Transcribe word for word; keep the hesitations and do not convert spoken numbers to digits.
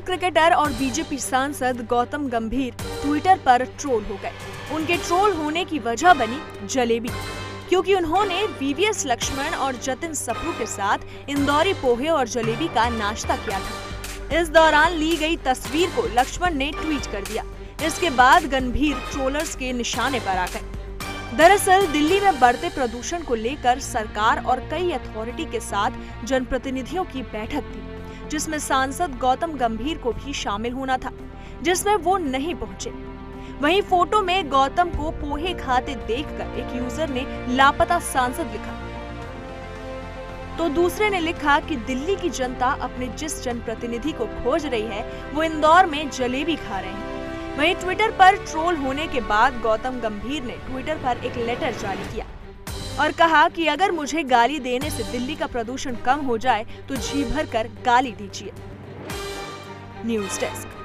Cricketer और BJP सांसद गौतम गंभीर ट्विटर पर ट्रोल हो गए। उनके ट्रोल होने की वजह बनी जलेबी, क्योंकि उन्होंने वीवीएस लक्ष्मण और जतिन सप्रू के साथ इंदौरी पोहे और जलेबी का नाश्ता किया था। इस दौरान ली गई तस्वीर को लक्ष्मण ने ट्वीट कर दिया। इसके बाद गंभीर ट्रोलर्स के निशाने पर आ गए। दरअसल दिल्ली में बढ़ते प्रदूषण को लेकर सरकार और कई अथॉरिटी के साथ जनप्रतिनिधियों की बैठक थी, जिसमें सांसद गौतम गंभीर को भी शामिल होना था, जिसमें वो नहीं पहुंचे। वहीं फोटो में गौतम को पोहे खाते देखकर एक यूजर ने लापता सांसद लिखा, तो दूसरे ने लिखा कि दिल्ली की जनता अपने जिस जनप्रतिनिधि को खोज रही है वो इंदौर में जलेबी खा रहे हैं। वहीं ट्विटर पर ट्रोल होने के बाद गौतम गंभीर ने ट्विटर पर एक लेटर जारी किया और कहा कि अगर मुझे गाली देने से दिल्ली का प्रदूषण कम हो जाए तो जी भर कर गाली दीजिए। News desk.